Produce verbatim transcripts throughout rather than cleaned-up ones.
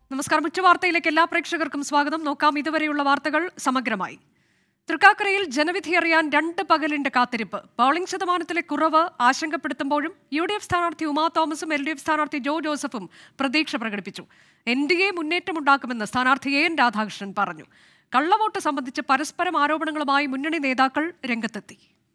നമസ്കാരം. ഉച്ചവാർത്തയിലേക്ക് എല്ലാ പ്രേക്ഷകർക്കും സ്വാഗതം. നോക്കാം ഇതുവരെയുള്ള വാർത്തകൾ സമഗ്രമായി. തൃക്കാക്കരയിൽ ജനവിധി അറിയാൻ രണ്ട് പകലിന്റെ കാത്തിരിപ്പ്. പോളിംഗ് ശതമാനത്തിലെ കുറവ് ആശങ്കപ്പെടുത്തുമ്പോഴും യു ഡി എഫ് സ്ഥാനാർത്ഥി ഉമാ തോമസും എൽ ഡി എഫ് സ്ഥാനാർത്ഥി ജോ ജോസഫും പ്രതീക്ഷ പ്രകടിപ്പിച്ചു. എൻ ഡി എ മുന്നേറ്റമുണ്ടാക്കുമെന്ന് സ്ഥാനാർത്ഥി എ എൻ രാധാകൃഷ്ണൻ പറഞ്ഞു. കള്ളവോട്ട് സംബന്ധിച്ച് പരസ്പരം ആരോപണങ്ങളുമായി മുന്നണി നേതാക്കൾ രംഗത്തെത്തി.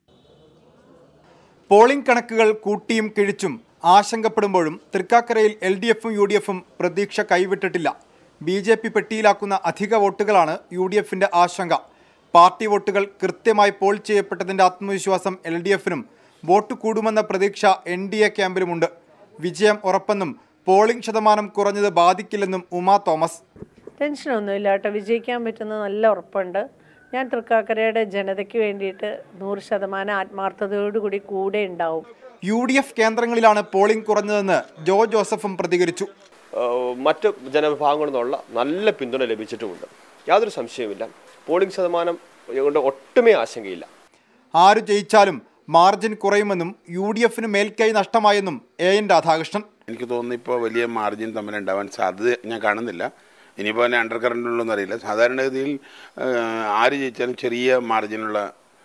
പോളിംഗ് കണക്കുകൾ കൂട്ടിയും കിഴിച്ചും ആശങ്കപ്പെടുമ്പോഴും തൃക്കാക്കരയിൽ എൽ ഡി എഫും യു ഡി എഫും പ്രതീക്ഷ കൈവിട്ടിട്ടില്ല. ബി ജെ പി പെട്ടിയിലാക്കുന്ന അധിക വോട്ടുകളാണ് യു ഡി എഫിൻ്റെ ആശങ്ക. പാർട്ടി വോട്ടുകൾ കൃത്യമായി പോൾ ചെയ്യപ്പെട്ടതിൻ്റെ ആത്മവിശ്വാസം എൽ ഡി എഫിനും വോട്ട് കൂടുമെന്ന പ്രതീക്ഷ എൻ ഡി എ ക്യാമ്പിലുമുണ്ട്. വിജയം ഉറപ്പെന്നും പോളിംഗ് ശതമാനം കുറഞ്ഞത് ബാധിക്കില്ലെന്നും ഉമാ തോമസ്. ടെൻഷനൊന്നുമില്ല കേട്ടോ, വിജയിക്കാൻ പറ്റുന്ന നല്ല ഉറപ്പുണ്ട്. ഞാൻ തൃക്കാക്കരയുടെ ജനതയ്ക്ക് വേണ്ടിയിട്ട് നൂറ് ശതമാനം ആത്മാർത്ഥതയോടുകൂടി കൂടെ ഉണ്ടാവും. യു ഡി എഫ് കേന്ദ്രങ്ങളിലാണ് പോളിംഗ് കുറഞ്ഞതെന്ന് ജോ ജോസഫും പ്രതികരിച്ചു. മറ്റ് ജനവിഭാഗങ്ങളിൽ നിന്നുള്ള നല്ല പിന്തുണ ലഭിച്ചിട്ടുമുണ്ട്, യാതൊരു സംശയവുമില്ല. പോളിംഗ് ശതമാനം കൊണ്ട് ഒട്ടുമേ ആശങ്കയില്ല. ആര് ജയിച്ചാലും മാർജിൻ കുറയുമെന്നും യു ഡി എഫിന് മേൽക്കൈ നഷ്ടമായെന്നും എ എൻ രാധാകൃഷ്ണൻ. എനിക്ക് തോന്നുന്നു ഇപ്പോൾ വലിയ മാർജിൻ തമ്മിലുണ്ടാവാൻ സാധ്യത ഞാൻ കാണുന്നില്ല. ഇനിയിപ്പോൾ തന്നെ അണ്ടർ കറണ്ട് ഉള്ളതെന്ന് അറിയില്ല. സാധാരണഗതിയിൽ ആര് ജയിച്ചാലും ചെറിയ മാർജിനുള്ള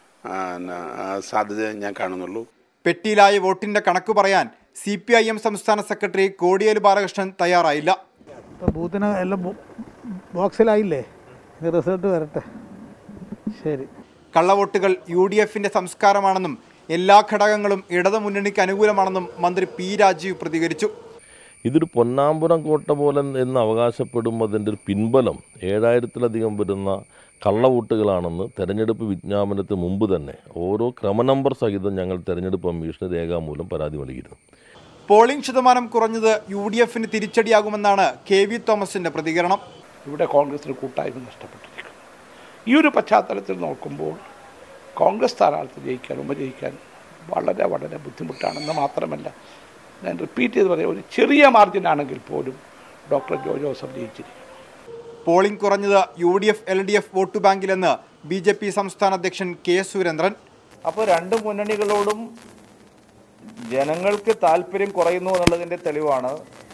സാധ്യത ഞാൻ കാണുന്നുള്ളൂ. പെട്ടിയിലായ വോട്ടിന്റെ കണക്ക് പറയാൻ സി പി ഐ എം സംസ്ഥാന സെക്രട്ടറി കോടിയേരി ബാലകൃഷ്ണൻ തയ്യാറായില്ല. ബൂത്തിന് എല്ലാം ബോക്സിലായില്ലേ, റിസൾട്ട് വരട്ടെ. ശരി. കള്ളവോട്ടുകൾ യു ഡി എഫിന്റെ സംസ്കാരമാണെന്നും എല്ലാ ഘടകങ്ങളും ഇടതുമുന്നണിക്ക് അനുകൂലമാണെന്നും മന്ത്രി പി രാജീവ് പ്രതികരിച്ചു. ഇതൊരു പൊന്നാമ്പുരം കോട്ട പോലെ എന്ന് അവകാശപ്പെടുന്നതിൻ്റെ ഒരു പിൻബലം ഏഴായിരത്തിലധികം വരുന്ന കള്ളവോട്ടുകളാണെന്ന് തെരഞ്ഞെടുപ്പ് വിജ്ഞാപനത്തിന് മുമ്പ് തന്നെ ഓരോ ക്രമനമ്പർ സഹിതം ഞങ്ങൾ തെരഞ്ഞെടുപ്പ് കമ്മീഷന് രേഖാമൂലം പരാതി നൽകിയിരുന്നു. പോളിംഗ് ശതമാനം കുറഞ്ഞത് യു ഡി എഫിന് തിരിച്ചടിയാകുമെന്നാണ് കെ വി തോമസിന്റെ പ്രതികരണം. ഇവിടെ കോൺഗ്രസിന് കൂട്ടായ്മ നഷ്ടപ്പെട്ടിരിക്കുന്നു. ഈ ഒരു പശ്ചാത്തലത്തിൽ നോക്കുമ്പോൾ കോൺഗ്രസ് സ്ഥാനാർത്ഥി ജയിക്കാൻ ഉപജയിക്കാൻ വളരെ വളരെ ബുദ്ധിമുട്ടാണെന്ന് മാത്രമല്ല, ഞാൻ റിപ്പീറ്റ് ചെയ്ത് പറയാം, ഒരു ചെറിയ മാർജിൻ ആണെങ്കിൽ പോലും ഡോക്ടർ ജോ ജോസഫ് ജയിച്ചിരിക്കുന്നു. പോളിംഗ് കുറഞ്ഞത് U D F L D F vote ബാങ്കിലെന്ന് ബി ജെ പി സംസ്ഥാന അധ്യക്ഷൻ കെ സുരേന്ദ്രൻ. അപ്പോൾ രണ്ട് മുന്നണികളോടും ജനങ്ങൾക്ക് താല്പര്യം കുറയുന്നു എന്നുള്ളതിൻ്റെ തെളിവാണ്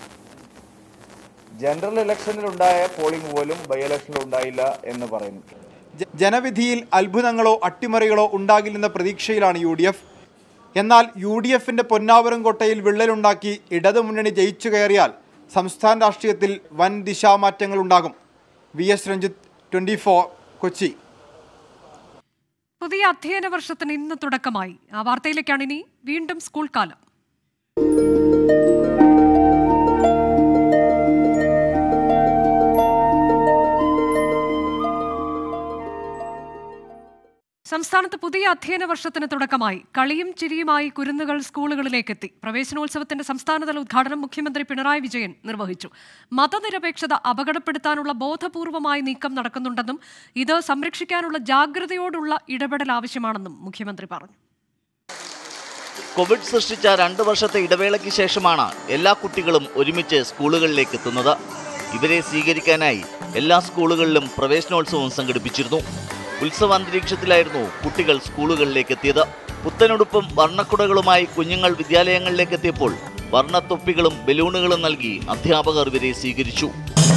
ജനറൽ ഇലക്ഷനിലുണ്ടായ പോളിംഗ് പോലും ബൈ ഇലക്ഷനിൽ ഉണ്ടായില്ല എന്ന് പറയുന്നു. ജനവിധിയിൽ അത്ഭുതങ്ങളോ അട്ടിമറികളോ ഉണ്ടാകില്ലെന്ന പ്രതീക്ഷയിലാണ് യു ഡി എഫ്. എന്നാൽ യു ഡി എഫിന്റെ പൊന്നാപുരം കോട്ടയിൽ വിള്ളലുണ്ടാക്കി ഇടതുമുന്നണി ജയിച്ചു കയറിയാൽ സംസ്ഥാന രാഷ്ട്രീയത്തിൽ വൻ ദിശാമാറ്റങ്ങൾ ഉണ്ടാകും. V S Ranjith, twenty four, Kochi. പുതിയ അധ്യയന വർഷത്തിന് ഇന്ന് തുടക്കമായി. ആ വാർത്തയിലേക്കാണ് ഇനി. വീണ്ടും സ്കൂൾ കാലം. സംസ്ഥാനത്ത് പുതിയ അധ്യയന വർഷത്തിന് തുടക്കമായി. കളിയും ചിരിയുമായി കുരുന്നുകൾ സ്കൂളുകളിലേക്കെത്തി. പ്രവേശനോത്സവത്തിന്റെ സംസ്ഥാനതല ഉദ്ഘാടനം മുഖ്യമന്ത്രി പിണറായി വിജയൻ നിർവഹിച്ചു. മതനിരപേക്ഷത അപകടപ്പെടുത്താനുള്ള ബോധപൂർവമായ നീക്കം നടക്കുന്നുണ്ടെന്നും ഇത് സംരക്ഷിക്കാനുള്ള ജാഗ്രതയോടുള്ള ഇടപെടൽ ആവശ്യമാണെന്നും മുഖ്യമന്ത്രി പറഞ്ഞു. കോവിഡ് സൃഷ്ടിച്ച രണ്ട് വർഷത്തെ ഇടവേളയ്ക്ക് ശേഷമാണ് എല്ലാ കുട്ടികളും ഒരുമിച്ച് സ്കൂളുകളിലേക്ക് എത്തുന്നത്. ഇവരെ സ്വീകരിക്കാനായി എല്ലാ സ്കൂളുകളിലും പ്രവേശനോത്സവം സംഘടിപ്പിച്ചിരുന്നു. ഉത്സവാന്തരീക്ഷത്തിലായിരുന്നു കുട്ടികൾ സ്കൂളുകളിലേക്ക് എത്തിയത്. പുത്തനുടുപ്പും വർണ്ണക്കുടകളുമായി കുഞ്ഞുങ്ങൾ വിദ്യാലയങ്ങളിലേക്ക് എത്തിയപ്പോൾ വർണ്ണത്തൊപ്പികളും ബലൂണുകളും നൽകി അധ്യാപകർ ഇവരെ സ്വീകരിച്ചു.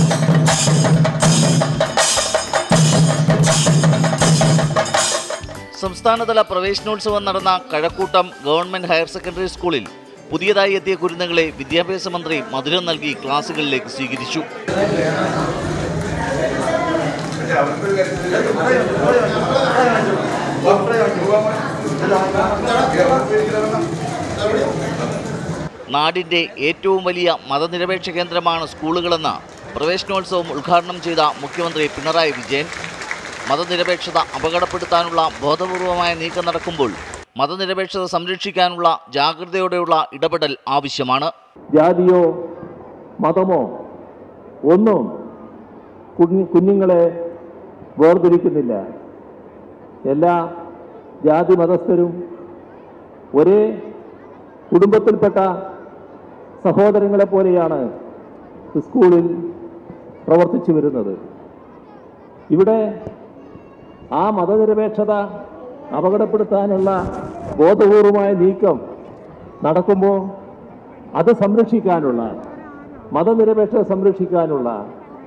സംസ്ഥാനതല പ്രവേശനോത്സവം നടന്ന കഴക്കൂട്ടം ഗവൺമെന്റ് ഹയർ സെക്കൻഡറി സ്കൂളിൽ പുതിയതായി എത്തിയ കുരുന്നുകളെ വിദ്യാഭ്യാസ മന്ത്രി മധുരം നൽകി ക്ലാസുകളിലേക്ക് സ്വീകരിച്ചു. നാടിന്റെ ഏറ്റവും വലിയ മതനിരപേക്ഷ കേന്ദ്രമാണ് സ്കൂളുകളെന്ന് പ്രവേശനോത്സവം ഉദ്ഘാടനം ചെയ്ത മുഖ്യമന്ത്രി പിണറായി വിജയൻ. മതനിരപേക്ഷത അപകടപ്പെടുത്താനുള്ള ബോധപൂർവമായ നീക്കം നടക്കുമ്പോൾ മതനിരപേക്ഷത സംരക്ഷിക്കാനുള്ള ജാഗ്രതയോടെയുള്ള ഇടപെടൽ ആവശ്യമാണ്. ജാതിയോ മതമോ ഒന്നും കുഞ്ഞുങ്ങളെ വേർതിരിക്കുന്നില്ല. എല്ലാ ജാതി മതസ്ഥരും ഒരേ കുടുംബത്തിൽപ്പെട്ട സഹോദരങ്ങളെ പോലെയാണ് സ്കൂളിൽ പ്രവർത്തിച്ചു വരുന്നത്. ഇവിടെ ആ മതനിരപേക്ഷത അപകടപ്പെടുത്താനുള്ള ബോധപൂർവമായ നീക്കം നടക്കുമ്പോൾ അത് സംരക്ഷിക്കാനുള്ള, മതനിരപേക്ഷത സംരക്ഷിക്കാനുള്ള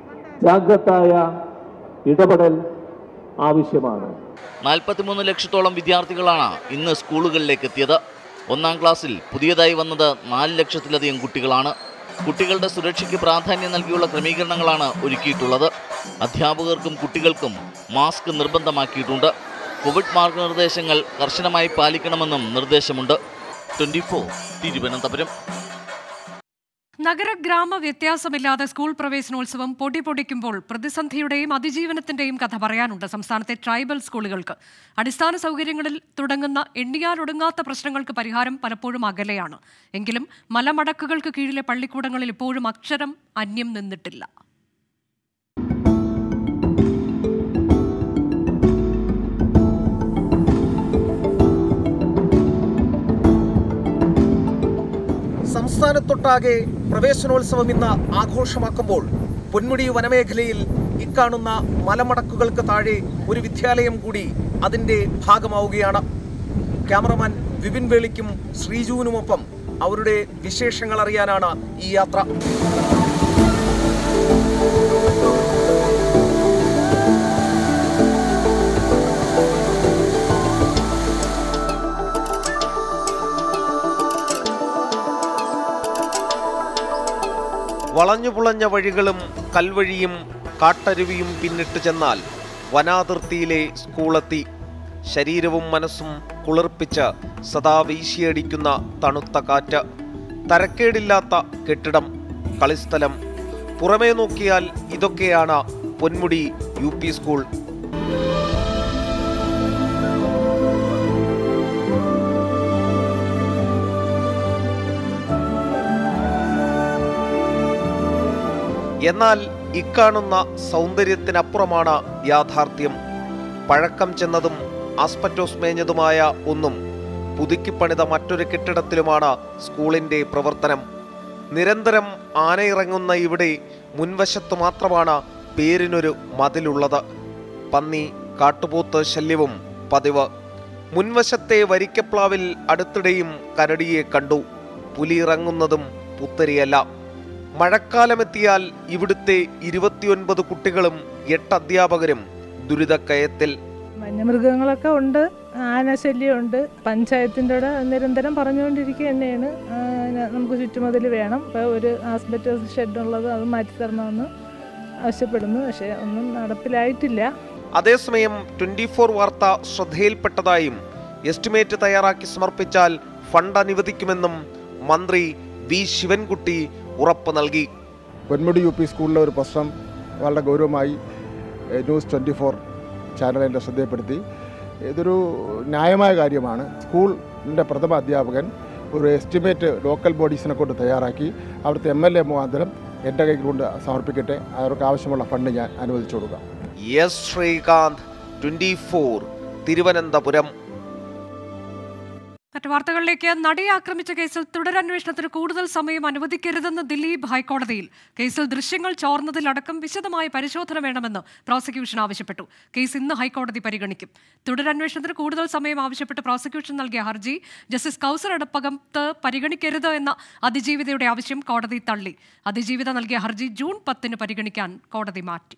ജാഗ്രതായ ഇടപെടൽ ആവശ്യമാണ്. നാൽപ്പത്തിമൂന്ന് ലക്ഷത്തോളം വിദ്യാർത്ഥികളാണ് ഇന്ന് സ്കൂളുകളിലേക്ക് എത്തിയത്. ഒന്നാം ക്ലാസ്സിൽ പുതിയതായി വന്നത് നാല് ലക്ഷത്തിലധികം കുട്ടികളാണ്. കുട്ടികളുടെ സുരക്ഷയ്ക്ക് പ്രാധാന്യം നൽകിയുള്ള ക്രമീകരണങ്ങളാണ് ഒരുക്കിയിട്ടുള്ളത്. അധ്യാപകർക്കും കുട്ടികൾക്കും മാസ്ക് നിർബന്ധമാക്കിയിട്ടുണ്ട്. കോവിഡ് മാർഗനിർദ്ദേശങ്ങൾ കർശനമായി പാലിക്കണമെന്നും നിർദ്ദേശമുണ്ട്. Twenty four Thiruvananthapuram. നഗര ഗ്രാമ വ്യത്യാസമില്ലാതെ സ്കൂൾ പ്രവേശനോത്സവം പൊടി പൊടിക്കുമ്പോൾ പ്രതിസന്ധിയുടെയും അതിജീവനത്തിന്റെയും കഥ പറയാനുണ്ട് സംസ്ഥാനത്തെ ട്രൈബൽ സ്കൂളുകൾക്ക്. അടിസ്ഥാന സൗകര്യങ്ങളിൽ തുടങ്ങുന്ന എണ്ണിയാലൊടുങ്ങാത്ത പ്രശ്നങ്ങൾക്ക് പരിഹാരം പലപ്പോഴും അകലെയാണ്. എങ്കിലും മലമടക്കുകൾക്ക് കീഴിലെ പള്ളിക്കൂടങ്ങളിൽ ഇപ്പോഴും അക്ഷരം അന്യം നിന്നിട്ടില്ല. സംസ്ഥാനത്തൊട്ടാകെ പ്രവേശനോത്സവം ഇന്ന് ആഘോഷമാക്കുമ്പോൾ പൊന്മുടി വനമേഖലയിൽ ഇക്കാണുന്ന മലമടക്കുകൾക്ക് താഴെ ഒരു വിദ്യാലയം കൂടി അതിൻ്റെ ഭാഗമാവുകയാണ്. ക്യാമറമാൻ വിപിൻ വേളിക്കും ശ്രീജുവിനുമൊപ്പം അവരുടെ വിശേഷങ്ങൾ അറിയാനാണ് ഈ യാത്ര. വളഞ്ഞുപുളഞ്ഞ വഴികളും കൽവഴിയും കാട്ടരുവിയും പിന്നിട്ട് ചെന്നാൽ വനാതിർത്തിയിലെ സ്കൂളെത്തി. ശരീരവും മനസ്സും കുളിർപ്പിച്ച് സദാ വീശിയടിക്കുന്ന തണുത്ത കാറ്റ്, തരക്കേടില്ലാത്ത കെട്ടിടം, കളിസ്ഥലം. പുറമേ നോക്കിയാൽ ഇതൊക്കെയാണ് പൊന്മുടി യു പി സ്കൂൾ. എന്നാൽ ഇക്കാണുന്ന സൗന്ദര്യത്തിനപ്പുറമാണ് യാഥാർത്ഥ്യം. പഴക്കം ചെന്നതും ആസ്പെറ്റോസ് മേഞ്ഞതുമായ ഒന്നും പുതുക്കിപ്പണിത മറ്റൊരു കെട്ടിടത്തിലുമാണ് സ്കൂളിൻ്റെ പ്രവർത്തനം. നിരന്തരം ആനയിറങ്ങുന്ന ഇവിടെ മുൻവശത്ത് മാത്രമാണ് പേരിനൊരു മതിലുള്ളത്. പന്നി, കാട്ടുപോത്ത് ശല്യവും പതിവ്. മുൻവശത്തെ വരിക്കപ്ലാവിൽ അടുത്തിടെയും കരടിയെ കണ്ടു. പുലി ഇറങ്ങുന്നതും പുത്തരിയല്ല. മഴക്കാലമെത്തിയാൽ ഇവിടുത്തെ ഇരുപത്തിയൊൻപത് കുട്ടികളും എട്ട് അധ്യാപകരും ദുരിതക്കയത്തിൽ. വന്യമൃഗങ്ങളൊക്കെ ഉണ്ട്, ആനശല്യമുണ്ട്. പഞ്ചായത്തിൻ്റെ കൂടെ നിരന്തരം പറഞ്ഞുകൊണ്ടിരിക്കുക തന്നെയാണ് നമുക്ക് ചുറ്റുമതിൽ വേണം. ഇപ്പോൾ ഒരു ആസ്ബറ്റോസ് ഷെഡുള്ളത് അത് മാറ്റിത്തരണമെന്ന് ആവശ്യപ്പെടുന്നു. പക്ഷേ ഒന്നും നടപ്പിലായിട്ടില്ല. അതേസമയം ട്വന്റി ഫോർ വാർത്ത ശ്രദ്ധയിൽപ്പെട്ടതായും എസ്റ്റിമേറ്റ് തയ്യാറാക്കി സമർപ്പിച്ചാൽ ഫണ്ട് അനുവദിക്കുമെന്നും മന്ത്രി വി ശിവൻകുട്ടി ഉറപ്പ് നൽകി. പൊന്മുടി യു പി സ്കൂളിലെ ഒരു പ്രശ്നം വളരെ ഗൗരവമായി ന്യൂസ് ട്വൻറ്റി ഫോർ ചാനൽ എൻ്റെ ശ്രദ്ധയപ്പെടുത്തി. ഇതൊരു ന്യായമായ കാര്യമാണ്. സ്കൂളിൻ്റെ പ്രഥമ അധ്യാപകൻ ഒരു എസ്റ്റിമേറ്റ് ലോക്കൽ ബോഡീസിനെ കൊണ്ട് തയ്യാറാക്കി അവിടുത്തെ എം എൽ എ മുഖാന്തരം എൻ്റെ കൈ കൊണ്ട് സമർപ്പിക്കട്ടെ. അവർക്ക് ആവശ്യമുള്ള ഫണ്ട് ഞാൻ അനുവദിച്ചു കൊടുക്കാം. S Sreekanth, twenty four Thiruvananthapuram. മറ്റു വാർത്തകളിലേക്ക്. നടിയെ ആക്രമിച്ച കേസിൽ തുടരന്വേഷണത്തിന് കൂടുതൽ സമയം അനുവദിക്കരുതെന്ന് ദിലീപ് ഹൈക്കോടതിയിൽ. കേസിൽ ദൃശ്യങ്ങൾ ചോർന്നതിലടക്കം വിശദമായ പരിശോധന വേണമെന്ന് പ്രോസിക്യൂഷൻ ആവശ്യപ്പെട്ടു. കേസ് ഇന്ന് ഹൈക്കോടതി പരിഗണിക്കും. തുടരന്വേഷണത്തിന് കൂടുതൽ സമയം ആവശ്യപ്പെട്ട് പ്രോസിക്യൂഷൻ നൽകിയ ഹർജി ജസ്റ്റിസ് കൗസർ അടപ്പകത്ത് പരിഗണിക്കരുത് എന്ന അതിജീവിതയുടെ ആവശ്യം കോടതി തള്ളി. അതിജീവിത നൽകിയ ഹർജി ജൂൺ പത്തിന് പരിഗണിക്കാൻ കോടതി മാറ്റി.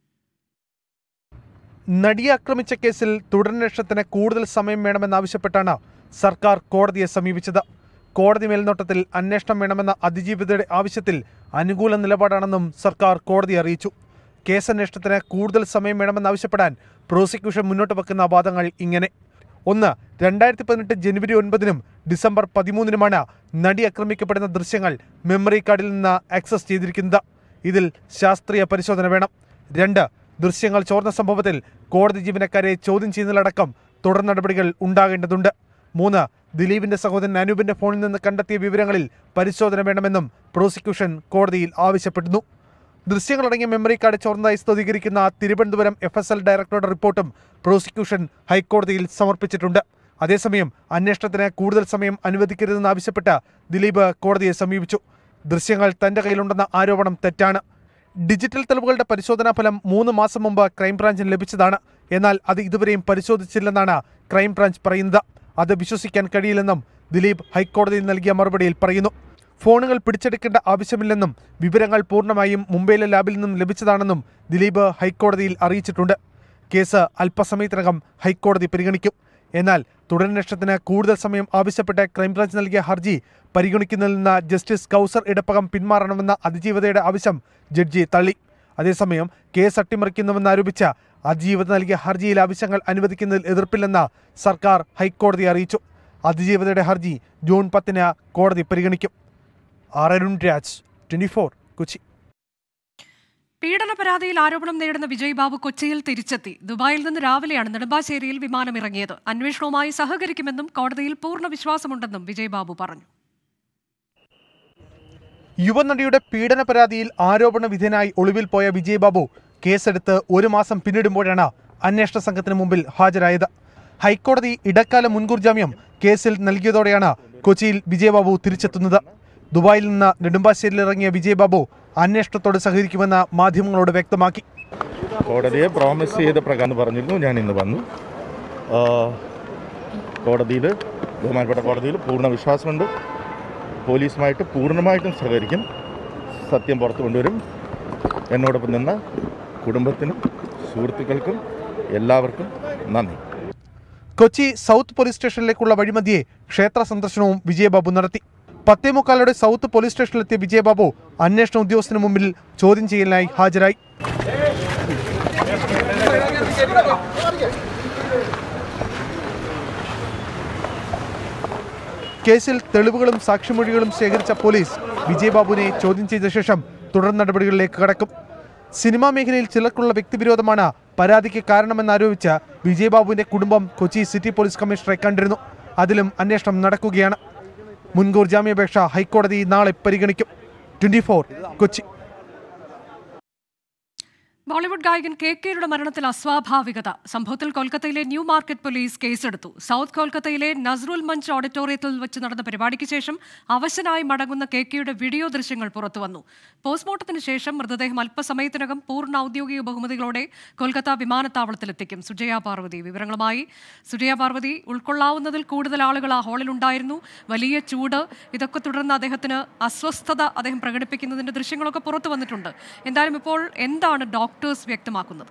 നടിയെ ആക്രമിച്ച കേസിൽ തുടരന്വേഷണത്തിന് കൂടുതൽ സമയം വേണമെന്നാവശ്യപ്പെട്ടാണ് സർക്കാർ കോടതിയെ സമീപിച്ചത്. കോടതി മേൽനോട്ടത്തിൽ അന്വേഷണം വേണമെന്ന അതിജീവിതയുടെ ആവശ്യത്തിൽ അനുകൂല നിലപാടാണെന്നും സർക്കാർ കോടതിയെ അറിയിച്ചു. കേസന്വേഷണത്തിന് കൂടുതൽ സമയം വേണമെന്നാവശ്യപ്പെടാൻ പ്രോസിക്യൂഷൻ മുന്നോട്ട് വെക്കുന്ന വാദങ്ങൾ ഇങ്ങനെ: ഒന്ന്, രണ്ടായിരത്തി പതിനെട്ട് ജനുവരി ഒൻപതിനും ഡിസംബർ പതിമൂന്നിനുമാണ് നടി ആക്രമിക്കപ്പെടുന്ന ദൃശ്യങ്ങൾ മെമ്മറി കാർഡിൽ നിന്ന് ആക്സസ് ചെയ്തിരിക്കുന്നത്. ഇതിൽ ശാസ്ത്രീയ പരിശോധന വേണം. രണ്ട്, ദൃശ്യങ്ങൾ ചോർന്ന സംഭവത്തിൽ കോടതി ജീവനക്കാരെ ചോദ്യം ചെയ്യുന്നതിലടക്കം തുടർ നടപടികൾ ഉണ്ടാകേണ്ടതുണ്ട്. മൂന്ന്, ദിലീപിന്റെ സഹോദരൻ അനൂപിന്റെ ഫോണിൽ നിന്ന് കണ്ടെത്തിയ വിവരങ്ങളിൽ പരിശോധന വേണമെന്നും പ്രോസിക്യൂഷൻ കോടതിയിൽ ആവശ്യപ്പെടുന്നു. ദൃശ്യങ്ങളടങ്ങിയ മെമ്മറി കാർഡ് ചോർന്നതായി സ്ഥിരീകരിക്കുന്ന തിരുവനന്തപുരം എഫ് എസ് എൽ ഡയറക്ടറുടെ റിപ്പോർട്ടും പ്രോസിക്യൂഷൻ ഹൈക്കോടതിയിൽ സമർപ്പിച്ചിട്ടുണ്ട്. അതേസമയം അന്വേഷണത്തിന് കൂടുതൽ സമയം അനുവദിക്കരുതെന്നാവശ്യപ്പെട്ട് ദിലീപ് കോടതിയെ സമീപിച്ചു. ദൃശ്യങ്ങൾ തന്റെ കയ്യിലുണ്ടെന്ന ആരോപണം തെറ്റാണ്. ഡിജിറ്റൽ തെളിവുകളുടെ പരിശോധനാ ഫലം മൂന്ന് മാസം മുമ്പ് ക്രൈംബ്രാഞ്ചിന് ലഭിച്ചതാണ്. എന്നാൽ അത് ഇതുവരെയും പരിശോധിച്ചില്ലെന്നാണ് ക്രൈംബ്രാഞ്ച് പറയുന്നത്. അത് വിശ്വസിക്കാൻ കഴിയില്ലെന്നും ദിലീപ് ഹൈക്കോടതിയിൽ നൽകിയ മറുപടിയിൽ പറയുന്നു. ഫോണുകൾ പിടിച്ചെടുക്കേണ്ട ആവശ്യമില്ലെന്നും വിവരങ്ങൾ പൂർണ്ണമായും മുംബൈയിലെ ലാബിൽ നിന്നും ലഭിച്ചതാണെന്നും ദിലീപ് ഹൈക്കോടതിയിൽ അറിയിച്ചിട്ടുണ്ട്. കേസ് അല്പസമയത്തിനകം ഹൈക്കോടതി പരിഗണിക്കും. എന്നാൽ തുടരന്വേഷണത്തിന് കൂടുതൽ സമയം ആവശ്യപ്പെട്ട് ക്രൈംബ്രാഞ്ച് നൽകിയ ഹർജി പരിഗണിക്കുന്നതിൽ നിന്ന് ജസ്റ്റിസ് കൗസർ ഇടപ്പകം പിന്മാറണമെന്ന അതിജീവിതയുടെ ആവശ്യം ജഡ്ജി തള്ളി. അതേസമയം കേസ് അട്ടിമറിക്കുന്നുവെന്നാരോപിച്ച അതിജീവിത നൽകിയ ഹർജിയിൽ ആവശ്യങ്ങൾ അനുവദിക്കുന്നതിൽ എതിർപ്പില്ലെന്ന് സർക്കാർ ഹൈക്കോടതിയെ അറിയിച്ചു. അതിജീവിതയുടെ ഹർജി ജൂൺ പത്തിന് കോടതി പരിഗണിക്കും. R Arun Raj, twenty four, Kochi. പീഡന പരാതിയിൽ ആരോപണം നേരിടുന്ന വിജയ് ബാബു കൊച്ചിയിൽ തിരിച്ചെത്തി. ദുബായിൽ നിന്ന് രാവിലെയാണ് നെടുമ്പാശ്ശേരിയിൽ വിമാനമിറങ്ങിയത്. അന്വേഷണവുമായി സഹകരിക്കുമെന്നും കോടതിയിൽ പൂർണ്ണ വിശ്വാസമുണ്ടെന്നും വിജയ് ബാബു പറഞ്ഞു. യുവനടിയുടെ പീഡന പരാതിയിൽ ആരോപണ വിധേയനായി ഒളിവിൽ പോയ വിജയ് ബാബു കേസെടുത്ത് ഒരു മാസം പിന്നിടുമ്പോഴാണ് അന്വേഷണ സംഘത്തിന് മുമ്പിൽ ഹാജരായത്. ഹൈക്കോടതി ഇടക്കാല മുൻകൂർ ജാമ്യം കേസിൽ നൽകിയതോടെയാണ് കൊച്ചിയിൽ വിജയ് ബാബു തിരിച്ചെത്തുന്നത്. ദുബായിൽ നിന്ന് നെടുമ്പാശ്ശേരിയിൽ ഇറങ്ങിയ വിജയ് ബാബു അന്വേഷണത്തോട് സഹകരിക്കുമെന്ന് മാധ്യമങ്ങളോട് വ്യക്തമാക്കി. കോടതിയെ പ്രോമിസ് ചെയ്ത പ്രകാരം പറഞ്ഞിരുന്നു. ഞാൻ ഇന്ന് വന്നു. കോടതിയിൽ ബഹുമാനപ്പെട്ട കോടതിയിൽ പൂർണ്ണ വിശ്വാസമുണ്ട്. പോലീസുമായിട്ട് പൂർണ്ണമായിട്ടും സഹകരിക്കും. സത്യം പുറത്തു കൊണ്ടുവരും. എന്നോടൊപ്പം നിന്ന കുടുംബത്തിനും സുഹൃത്തുക്കൾക്കും എല്ലാവർക്കും നന്ദി. കൊച്ചി സൗത്ത് പോലീസ് സ്റ്റേഷനിലേക്കുള്ള വഴിമധ്യേ ക്ഷേത്ര സന്ദർശനവും വിജയബാബു നടത്തി. പത്തേമുക്കാലോടെ സൗത്ത് പോലീസ് സ്റ്റേഷനിലെത്തിയ വിജയബാബു അന്വേഷണ ഉദ്യോഗസ്ഥന് മുമ്പിൽ ചോദ്യം ചെയ്യലിനായി ഹാജരായി. കേസിൽ തെളിവുകളും സാക്ഷിമൊഴികളും ശേഖരിച്ച പോലീസ് വിജയബാബുവിനെ ചോദ്യം ചെയ്ത ശേഷം തുടർ നടപടികളിലേക്ക് കടക്കും. സിനിമാ മേഖലയിൽ ചിലർക്കുള്ള വ്യക്തിവിരോധമാണ് പരാതിക്ക് കാരണമെന്നാരോപിച്ച് വിജയബാബുവിന്റെ കുടുംബം കൊച്ചി സിറ്റി പോലീസ് കമ്മീഷണറെ കണ്ടിരുന്നു. അതിലും അന്വേഷണം നടക്കുകയാണ്. മുൻകൂർ ജാമ്യാപേക്ഷ ഹൈക്കോടതി നാളെ പരിഗണിക്കും. Twenty four Kochi. ബോളിവുഡ് ഗായകൻ കെ കെയുടെ മരണത്തിൽ അസ്വാഭാവികത. സംഭവത്തിൽ കൊൽക്കത്തയിലെ ന്യൂ മാർക്കറ്റ് പോലീസ് കേസെടുത്തു. സൗത്ത് കൊൽക്കത്തയിലെ നസ്രുൽ മഞ്ച് ഓഡിറ്റോറിയത്തിൽ വെച്ച് നടന്ന പരിപാടിക്ക് ശേഷം അവശനായി മടങ്ങുന്ന കെ കെയുടെ വീഡിയോ ദൃശ്യങ്ങൾ പുറത്തുവന്നു. പോസ്റ്റ്മോർട്ടത്തിന് ശേഷം മൃതദേഹം അല്പസമയത്തിനകം പൂർണ്ണ ഔദ്യോഗിക ബഹുമതികളോടെ കൊൽക്കത്ത വിമാനത്താവളത്തിലെത്തിക്കും. സുജയ പാർവതി വിവരങ്ങളുമായി. സുജയ പാർവതി, ഉൾക്കൊള്ളാവുന്നതിൽ കൂടുതൽ ആളുകൾ ആ ഹാളിലുണ്ടായിരുന്നു. വലിയ ചൂട്, ഇതൊക്കെ തുടർന്ന് അദ്ദേഹത്തിന് അസ്വസ്ഥത അദ്ദേഹം പ്രകടിപ്പിക്കുന്നതിന്റെ ദൃശ്യങ്ങളൊക്കെ പുറത്തു വന്നിട്ടുണ്ട്. എന്തായാലും ഇപ്പോൾ എന്താണ് ഡോക്ടർ ഡോക്ടേഴ്സ് വ്യക്തമാക്കുന്നത്?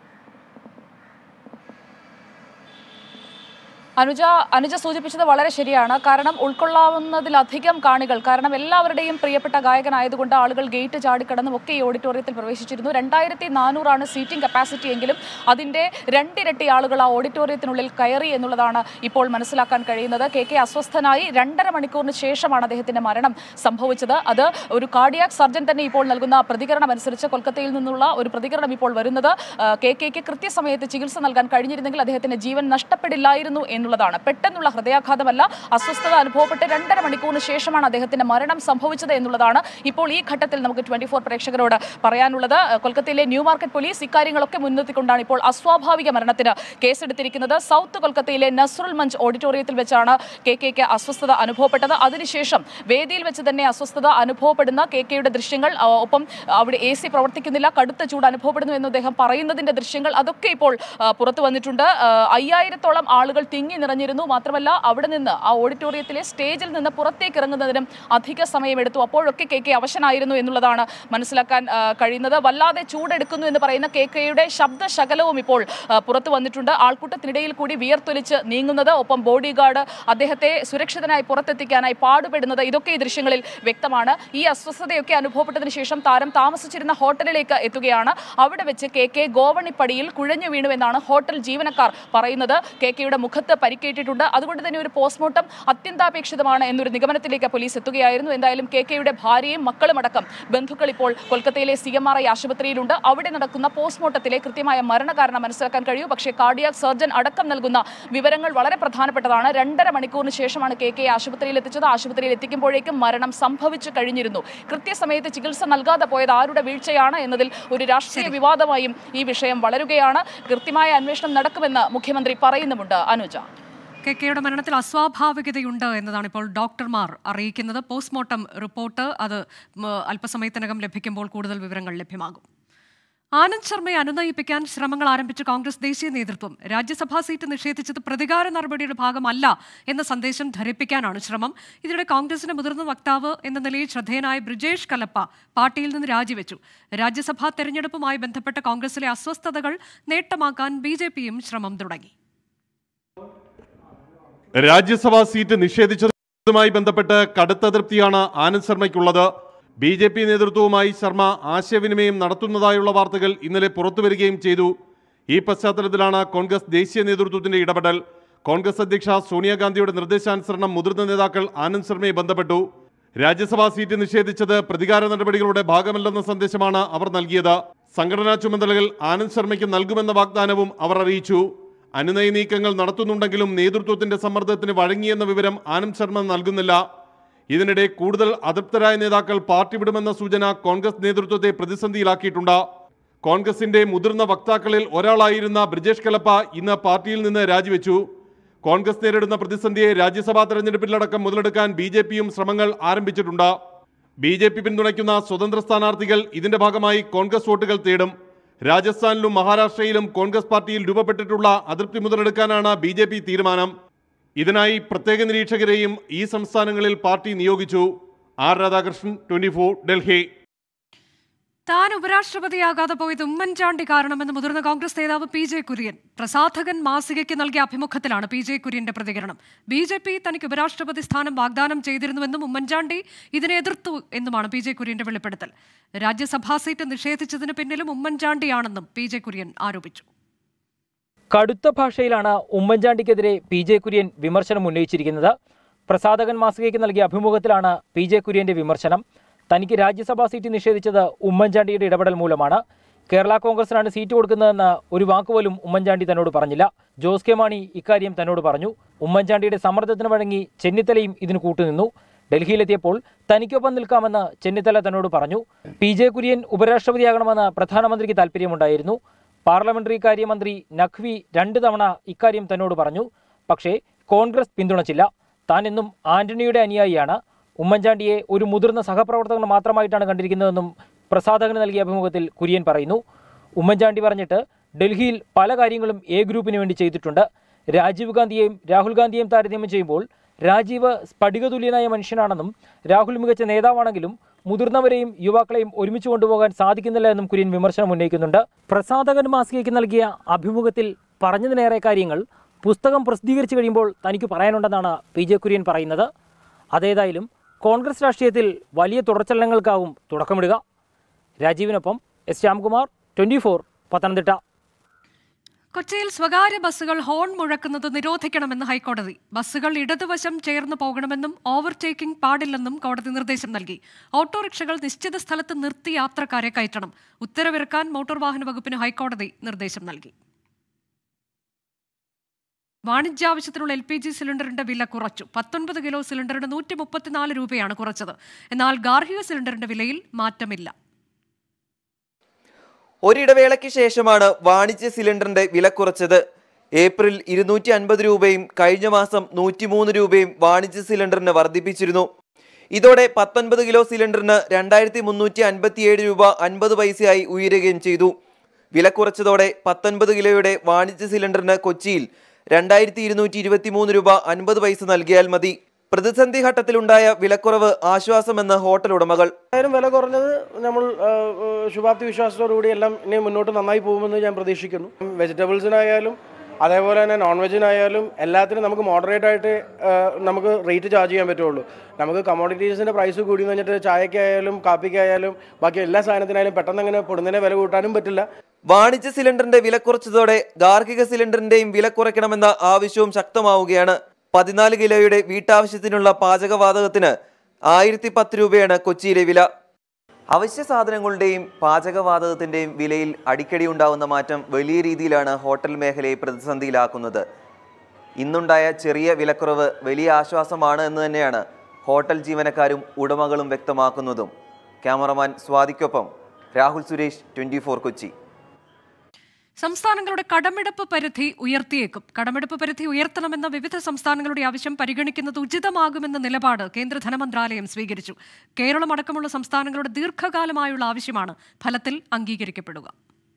അനുജ അനുജ സൂചിപ്പിച്ചത് വളരെ ശരിയാണ്. കാരണം ഉൾക്കൊള്ളാവുന്നതിലധികം കാണികൾ, കാരണം എല്ലാവരുടെയും പ്രിയപ്പെട്ട ഗായകനായതുകൊണ്ട് ആളുകൾ ഗേറ്റ് ചാടിക്കടന്നും ഒക്കെ ഈ ഓഡിറ്റോറിയത്തിൽ പ്രവേശിച്ചിരുന്നു. രണ്ടായിരത്തി നാനൂറാണ് സീറ്റിംഗ് കപ്പാസിറ്റി എങ്കിലും അതിൻ്റെ രണ്ടിരട്ടി ആളുകൾ ആ ഓഡിറ്റോറിയത്തിനുള്ളിൽ കയറി എന്നുള്ളതാണ് ഇപ്പോൾ മനസ്സിലാക്കാൻ കഴിയുന്നത്. കെ കെ അസ്വസ്ഥനായി രണ്ടര മണിക്കൂറിന് ശേഷമാണ് അദ്ദേഹത്തിൻ്റെ മരണം സംഭവിച്ചത്. അത് ഒരു കാർഡിയാക് സർജൻ തന്നെ ഇപ്പോൾ നൽകുന്ന പ്രതികരണം അനുസരിച്ച് കൊൽക്കത്തയിൽ നിന്നുള്ള ഒരു പ്രതികരണം ഇപ്പോൾ വരുന്നത് കെ കെക്ക് കൃത്യസമയത്ത് ചികിത്സ നൽകാൻ കഴിഞ്ഞിരുന്നെങ്കിൽ അദ്ദേഹത്തിന് ജീവൻ നഷ്ടപ്പെടില്ലായിരുന്നു എന്നുള്ളതാണ്. പെട്ടെന്നുള്ള ഹൃദയാഘാതമല്ല, അസ്വസ്ഥത അനുഭവപ്പെട്ട് രണ്ടര മണിക്കൂറിന് ശേഷമാണ് അദ്ദേഹത്തിന്റെ മരണം സംഭവിച്ചത് എന്നുള്ളതാണ് ഇപ്പോൾ ഈ ഘട്ടത്തിൽ നമുക്ക് ട്വന്റി ഫോർ പ്രേക്ഷകരോട് പറയാനുള്ളത്. കൊൽക്കത്തയിലെ ന്യൂ മാർക്കറ്റ് പോലീസ് ഇക്കാര്യങ്ങളൊക്കെ മുൻനിർത്തിക്കൊണ്ടാണ് ഇപ്പോൾ അസ്വാഭാവിക മരണത്തിന് കേസെടുത്തിരിക്കുന്നത്. സൗത്ത് കൊൽക്കത്തയിലെ നസ്രുൽ മഞ്ച് ഓഡിറ്റോറിയത്തിൽ വെച്ചാണ് കെ കെക്ക് അസ്വസ്ഥത അനുഭവപ്പെട്ടത്. അതിനുശേഷം വേദിയിൽ വെച്ച് തന്നെ അസ്വസ്ഥത അനുഭവപ്പെടുന്ന കെ കെയുടെ ദൃശ്യങ്ങൾ, ഒപ്പം അവിടെ എ സി പ്രവർത്തിക്കുന്നില്ല, കടുത്ത ചൂട് അനുഭവപ്പെടുന്നു എന്ന് അദ്ദേഹം പറയുന്നതിന്റെ ദൃശ്യങ്ങൾ, അതൊക്കെ ഇപ്പോൾ പുറത്തു വന്നിട്ടുണ്ട്. അയ്യായിരത്തോളം ആളുകൾ തിങ്ങി നിറഞ്ഞിരുന്നു. മാത്രമല്ല അവിടെ നിന്ന് ആ ഓഡിറ്റോറിയത്തിലെ സ്റ്റേജിൽ നിന്ന് പുറത്തേക്ക് ഇറങ്ങുന്നതിനും അധിക സമയമെടുത്തു. അപ്പോഴൊക്കെ കെ കെ അവശനായിരുന്നു എന്നുള്ളതാണ് മനസ്സിലാക്കാൻ കഴിയുന്നത്. വല്ലാതെ ചൂടെടുക്കുന്നു എന്ന് പറയുന്ന കെ കെയുടെ ശബ്ദശകലവും ഇപ്പോൾ പുറത്തു വന്നിട്ടുണ്ട്. ആൾക്കൂട്ടത്തിനിടയിൽ കൂടി വിയർത്തൊലിച്ച് നീങ്ങുന്നത്, ഒപ്പം ബോഡി ഗാർഡ് അദ്ദേഹത്തെ സുരക്ഷിതനായി പുറത്തെത്തിക്കാനായി പാടുപെടുന്നത്, ഇതൊക്കെ ഈ ദൃശ്യങ്ങളിൽ വ്യക്തമാണ്. ഈ അസ്വസ്ഥതയൊക്കെ അനുഭവപ്പെട്ടതിന് ശേഷം താരം താമസിച്ചിരുന്ന ഹോട്ടലിലേക്ക് എത്തുകയാണ്. അവിടെ വെച്ച് കെ കെ ഗോവണിപ്പടിയിൽ കുഴഞ്ഞു വീണുവെന്നാണ് ഹോട്ടൽ ജീവനക്കാർ പറയുന്നത്. കെ കെയുടെ മുഖത്ത് പരിക്കേറ്റിട്ടുണ്ട്. അതുകൊണ്ട് തന്നെ ഒരു പോസ്റ്റ്മോർട്ടം അത്യന്താപേക്ഷിതമാണ് എന്നൊരു നിഗമനത്തിലേക്ക് പോലീസ് എത്തുകയായിരുന്നു. എന്തായാലും കെ കെയുടെ ഭാര്യയും മക്കളും അടക്കം ബന്ധുക്കൾ ഇപ്പോൾ കൊൽക്കത്തയിലെ സി എം ആർ ഐ ആശുപത്രിയിലുണ്ട്. അവിടെ നടക്കുന്ന പോസ്റ്റ്മോർട്ടത്തിലെ കൃത്യമായ മരണകാരണം മനസ്സിലാക്കാൻ കഴിയൂ. പക്ഷേ കാർഡിയാക് സർജൻ അടക്കം നൽകുന്ന വിവരങ്ങൾ വളരെ പ്രധാനപ്പെട്ടതാണ്. രണ്ടര മണിക്കൂറിന് ശേഷമാണ് കെ കെ ആശുപത്രിയിൽ എത്തിച്ചത്. ആശുപത്രിയിൽ എത്തിക്കുമ്പോഴേക്കും മരണം സംഭവിച്ചു കഴിഞ്ഞിരുന്നു. കൃത്യസമയത്ത് ചികിത്സ നൽകാതെ പോയത് ആരുടെ വീഴ്ചയാണ് എന്നതിൽ ഒരു രാഷ്ട്രീയ വിവാദമായും ഈ വിഷയം വളരുകയാണ്. കൃത്യമായ അന്വേഷണം നടക്കുമെന്ന് മുഖ്യമന്ത്രി പറയുന്നുമുണ്ട്. അനുജ, കെ കെയുടെ മരണത്തിൽ അസ്വാഭാവികതയുണ്ട് എന്നതാണ് ഇപ്പോൾ ഡോക്ടർമാർ അറിയിക്കുന്നത്. പോസ്റ്റ്മോർട്ടം റിപ്പോർട്ട് അത് അല്പസമയത്തിനകം ലഭിക്കുമ്പോൾ കൂടുതൽ വിവരങ്ങൾ ലഭ്യമാകും. ആനന്ദ് ശർമ്മയെ അനുനയിപ്പിക്കാൻ ശ്രമങ്ങൾ ആരംഭിച്ച കോൺഗ്രസ് ദേശീയ നേതൃത്വം രാജ്യസഭാ സീറ്റ് നിഷേധിച്ചത് പ്രതികാര നടപടിയുടെ ഭാഗമല്ല എന്ന സന്ദേശം ധരിപ്പിക്കാനാണ് ശ്രമം. ഇതിനിടെ കോൺഗ്രസിന്റെ മുതിർന്ന വക്താവ് എന്ന നിലയിൽ ശ്രദ്ധേയനായ ബ്രിജേഷ് കലപ്പ പാർട്ടിയിൽ നിന്ന് രാജിവെച്ചു. രാജ്യസഭാ തെരഞ്ഞെടുപ്പുമായി ബന്ധപ്പെട്ട കോൺഗ്രസിലെ അസ്വസ്ഥതകൾ നേട്ടമാക്കാൻ ബി ജെ പിയും ശ്രമം തുടങ്ങി. രാജ്യസഭാ സീറ്റ് നിഷേധിച്ചതുമായി ബന്ധപ്പെട്ട് കടുത്ത തൃപ്തിയാണ് ആനന്ദ് ശർമ്മയ്ക്കുള്ളത്. ബി ജെ പി നേതൃത്വവുമായി ശർമ്മ ആശയവിനിമയം നടത്തുന്നതായുള്ള വാർത്തകൾ ഇന്നലെ പുറത്തുവരികയും ചെയ്തു. ഈ പശ്ചാത്തലത്തിലാണ് കോൺഗ്രസ് ദേശീയ നേതൃത്വത്തിന്റെ ഇടപെടൽ. കോൺഗ്രസ് അധ്യക്ഷ സോണിയാഗാന്ധിയുടെ നിർദ്ദേശാനുസരണം മുതിർന്ന നേതാക്കൾ ആനന്ദ് ശർമ്മയെ ബന്ധപ്പെട്ടു. രാജ്യസഭാ സീറ്റ് നിഷേധിച്ചത് പ്രതികാര നടപടികളുടെ ഭാഗമല്ലെന്ന സന്ദേശമാണ് അവർ നൽകിയത്. സംഘടനാ ചുമതലകൾ ആനന്ദ് ശർമ്മയ്ക്ക് നൽകുമെന്ന വാഗ്ദാനവും അവർ അറിയിച്ചു. അനുനയ നീക്കങ്ങൾ നടത്തുന്നുണ്ടെങ്കിലും നേതൃത്വത്തിന്റെ സമ്മർദ്ദത്തിന് വഴങ്ങിയെന്ന വിവരം ആനന്ദ് ശർമ്മ നൽകുന്നില്ല. ഇതിനിടെ കൂടുതൽ അതൃപ്തരായ നേതാക്കൾ പാർട്ടി വിടുമെന്ന സൂചന കോൺഗ്രസ് നേതൃത്വത്തെ പ്രതിസന്ധിയിലാക്കിയിട്ടുണ്ട്. കോൺഗ്രസിന്റെ മുതിർന്ന വക്താക്കളിൽ ഒരാളായിരുന്ന ബ്രിജേഷ് കലപ്പ ഇന്ന് പാർട്ടിയിൽ നിന്ന് രാജിവെച്ചു. കോൺഗ്രസ് നേരിടുന്ന പ്രതിസന്ധിയെ രാജ്യസഭാ തെരഞ്ഞെടുപ്പിലടക്കം മുതലെടുക്കാൻ ബി ജെ പിയും ശ്രമങ്ങൾ ആരംഭിച്ചിട്ടുണ്ട്. ബി ജെ പി പിന്തുണയ്ക്കുന്ന സ്വതന്ത്ര സ്ഥാനാർത്ഥികൾ ഇതിന്റെ ഭാഗമായി കോൺഗ്രസ് വോട്ടുകൾ തേടും. രാജസ്ഥാനിലും മഹാരാഷ്ട്രയിലും കോൺഗ്രസ് പാർട്ടിയിൽ രൂപപ്പെട്ടിട്ടുള്ള അതൃപ്തി മുതലെടുക്കാനാണ് ബി ജെ പി തീരുമാനം. ഇതിനായി പ്രത്യേക നിരീക്ഷകരെയും ഈ സംസ്ഥാനങ്ങളിൽ പാർട്ടി നിയോഗിച്ചു. R Radhakrishnan, twenty four, Delhi. താൻ ഉപരാഷ്ട്രപതിയാകാതെ പോയത് ഉമ്മൻചാണ്ടി കാരണമെന്ന് മുതിർന്ന കോൺഗ്രസ് നേതാവ് പി ജെ കുര്യൻ. പ്രസാധകൻ മാസികയ്ക്ക് നൽകിയ അഭിമുഖത്തിലാണ് പി ജെ കുര്യന്റെ പ്രതികരണം. ബി ജെ പി തനിക്ക് ഉപരാഷ്ട്രപതി സ്ഥാനം വാഗ്ദാനം ചെയ്തിരുന്നുവെന്നും ഉമ്മൻചാണ്ടി ഇതിനെ എതിർത്തു എന്നുമാണ് പി ജെ കുര്യന്റെ വെളിപ്പെടുത്തൽ. രാജ്യസഭാ സീറ്റ് നിഷേധിച്ചതിന് പിന്നിലും ഉമ്മൻചാണ്ടിയാണെന്നും പി ജെ കുര്യൻ ആരോപിച്ചു. കടുത്ത ഭാഷയിലാണ് ഉമ്മൻചാണ്ടിക്കെതിരെ പി ജെ കുര്യൻ വിമർശനം ഉന്നയിച്ചിരിക്കുന്നത്. പ്രസാധകൻ മാസികയ്ക്ക് നൽകിയ അഭിമുഖത്തിലാണ് പി ജെ കുര്യന്റെ വിമർശനം. തനിക്ക് രാജ്യസഭാ സീറ്റ് നിഷേധിച്ചത് ഉമ്മൻചാണ്ടിയുടെ ഇടപെടൽ മൂലമാണ്. കേരള കോൺഗ്രസിനാണ് സീറ്റ് കൊടുക്കുന്നതെന്ന് ഒരു വാക്കുപോലും ഉമ്മൻചാണ്ടി തന്നോട് പറഞ്ഞില്ല. ജോസ് കെ മാണി ഇക്കാര്യം തന്നോട് പറഞ്ഞു. ഉമ്മൻചാണ്ടിയുടെ സമ്മർദ്ദത്തിന് വഴങ്ങി ചെന്നിത്തലയും ഇതിന് കൂട്ടുനിന്നു. ഡൽഹിയിലെത്തിയപ്പോൾ തനിക്കൊപ്പം നിൽക്കാമെന്ന് ചെന്നിത്തല തന്നോട് പറഞ്ഞു. പി ജെ കുര്യൻ ഉപരാഷ്ട്രപതിയാകണമെന്ന് പ്രധാനമന്ത്രിക്ക് താല്പര്യമുണ്ടായിരുന്നു. പാർലമെന്ററി കാര്യമന്ത്രി നഖ്വി രണ്ടു തവണ ഇക്കാര്യം തന്നോട് പറഞ്ഞു. പക്ഷേ കോൺഗ്രസ് പിന്തുണച്ചില്ല. താൻ എന്നും ആന്റണിയുടെ അനുയായിയാണ്. ഉമ്മൻചാണ്ടിയെ ഒരു മുതിർന്ന സഹപ്രവർത്തകൻ മാത്രമായിട്ടാണ് കണ്ടിരിക്കുന്നതെന്നും പ്രസാധകന് നൽകിയ അഭിമുഖത്തിൽ കുര്യൻ പറയുന്നു. ഉമ്മൻചാണ്ടി പറഞ്ഞിട്ട് ഡൽഹിയിൽ പല കാര്യങ്ങളും എ ഗ്രൂപ്പിന് വേണ്ടി ചെയ്തിട്ടുണ്ട്. രാജീവ് ഗാന്ധിയെയും രാഹുൽ ഗാന്ധിയെയും താരതമ്യം ചെയ്യുമ്പോൾ രാജീവ് സ്ഫടികതുല്യനായ മനുഷ്യനാണെന്നും രാഹുൽ മികച്ച നേതാവാണെങ്കിലും മുതിർന്നവരെയും യുവാക്കളെയും ഒരുമിച്ച് കൊണ്ടുപോകാൻ സാധിക്കുന്നില്ല എന്നും കുര്യൻ വിമർശനം ഉന്നയിക്കുന്നുണ്ട്. പ്രസാധകൻ മാസികയ്ക്ക് നൽകിയ അഭിമുഖത്തിൽ പറഞ്ഞതിനേറെ കാര്യങ്ങൾ പുസ്തകം പ്രസിദ്ധീകരിച്ചു കഴിയുമ്പോൾ തനിക്ക് പറയാനുണ്ടെന്നാണ് പി ജെ കുര്യൻ പറയുന്നത്. അതേതായാലും കോൺഗ്രസ് രാഷ്ട്രീയത്തിൽ വലിയ തുടർച്ചലനങ്ങൾക്കാവും തുടക്കമിടുക. രാജീവിനൊപ്പം S Shyamkumar, twenty four, Pathanamthitta. കൊച്ചിയിൽ സ്വകാര്യ ബസ്സുകൾ ഹോൺ മുഴക്കുന്നത് നിരോധിക്കണമെന്ന് ഹൈക്കോടതി. ബസ്സുകൾ ഇടതുവശം ചേർന്ന് പോകണമെന്നും ഓവർടേക്കിംഗ് പാടില്ലെന്നും കോടതി നിർദ്ദേശം നൽകി. ഓട്ടോറിക്ഷകൾ നിശ്ചിത സ്ഥലത്ത് നിർത്തി യാത്രക്കാരെ കയറ്റണം. ഉത്തരവിറക്കാൻ മോട്ടോർ വാഹന വകുപ്പിന് ഹൈക്കോടതി നിർദ്ദേശം നൽകി. വാണിജ്യാവശ്യത്തിനുള്ള എൽ പി ജി സിലിണ്ടറിന്റെ വില കുറച്ചു. പത്തൊൻപത് കിലോ സിലിണ്ടറിന് നൂറ്റി മുപ്പത്തിനാല് രൂപയാണ് കുറച്ചത്. എന്നാൽ ഗാർഹിക സിലിണ്ടറിന്റെ വിലയിൽ മാറ്റമില്ല. ഒരിടവേളയ്ക്ക് ശേഷമാണ് വാണിജ്യ സിലിണ്ടറിന്റെ വില കുറച്ചത്. ഏപ്രിൽ ഇരുന്നൂറ്റി അൻപത് രൂപയും കഴിഞ്ഞ മാസം നൂറ്റിമൂന്ന് രൂപയും വാണിജ്യ സിലിണ്ടറിന് വർദ്ധിപ്പിച്ചിരുന്നു. ഇതോടെ പത്തൊൻപത് കിലോ സിലിണ്ടറിന് രണ്ടായിരത്തി മുന്നൂറ്റി അൻപത്തിയേഴ് രൂപ അൻപത് പൈസയായി ഉയരുകയും ചെയ്തു. വില കുറച്ചതോടെ പത്തൊൻപത് കിലോയുടെ വാണിജ്യ സിലിണ്ടറിന് കൊച്ചിയിൽ രണ്ടായിരത്തി ഇരുന്നൂറ്റി ഇരുപത്തി മൂന്ന് രൂപ അൻപത് പൈസ നൽകിയാൽ മതി. പ്രതിസന്ധി ഘട്ടത്തിലുണ്ടായ വിലക്കുറവ് ആശ്വാസമെന്ന് ഹോട്ടൽ ഉടമകൾ. വില കുറഞ്ഞത് നമ്മൾ ശുഭാപ്തി വിശ്വാസത്തോടുകൂടി എല്ലാം ഇനി മുന്നോട്ട് നന്നായി പോകുമെന്ന് ഞാൻ പ്രതീക്ഷിക്കുന്നു. വെജിറ്റബിൾസിനായാലും അതേപോലെ തന്നെ നോൺ വെജിനായാലും എല്ലാത്തിനും നമുക്ക് മോഡറേറ്റ് ആയിട്ട് നമുക്ക് റേറ്റ് ചാർജ് ചെയ്യാൻ പറ്റുള്ളൂ. നമുക്ക് കമ്മോഡിറ്റീസിൻ്റെ പ്രൈസ് കൂടി എന്ന് വെച്ചിട്ട് ചായക്കായാലും കാപ്പിക്കായാലും ബാക്കി എല്ലാ സാധനത്തിനായാലും പെട്ടെന്ന് അങ്ങനെ പൊടുന്നതിനെ വില കൂട്ടാനും പറ്റില്ല. വാണിജ്യ സിലിണ്ടറിന്റെ വില കുറച്ചതോടെ ഗാർഹിക സിലിണ്ടറിന്റെയും വില കുറയ്ക്കണമെന്ന ആവശ്യവും ശക്തമാവുകയാണ്. പതിനാല് കിലോയുടെ വീട്ടാവശ്യത്തിനുള്ള പാചകവാതകത്തിന് ആയിരത്തി പത്ത് രൂപയാണ് കൊച്ചിയിലെ വില. അവശ്യ സാധനങ്ങളുടെയും പാചകവാതകത്തിന്റെയും വിലയിൽ അടിക്കടി ഉണ്ടാകുന്ന മാറ്റം വലിയ രീതിയിലാണ് ഹോട്ടൽ മേഖലയെ പ്രതിസന്ധിയിലാക്കുന്നത്. ഇന്നുണ്ടായ ചെറിയ വിലക്കുറവ് വലിയ ആശ്വാസമാണ് എന്ന് തന്നെയാണ് ഹോട്ടൽ ജീവനക്കാരും ഉടമകളും വ്യക്തമാക്കുന്നതും. ക്യാമറമാൻ സ്വാതിക്കൊപ്പം രാഹുൽ സുരേഷ്, ട്വന്റി ഫോർ, കൊച്ചി. സംസ്ഥാനങ്ങളുടെ കടമെടുപ്പ് പരിധി ഉയർത്തിയേക്കും. കടമെടുപ്പ് പരിധി ഉയർത്തണമെന്ന വിവിധ സംസ്ഥാനങ്ങളുടെ ആവശ്യം പരിഗണിക്കുന്നത് ഉചിതമാകുമെന്ന നിലപാട് കേന്ദ്ര ധനമന്ത്രാലയം സ്വീകരിച്ചു. കേരളം അടക്കമുള്ള സംസ്ഥാനങ്ങളുടെ ദീർഘകാലമായുള്ള ആവശ്യമാണ് ഫലത്തിൽ അംഗീകരിക്കപ്പെടുക.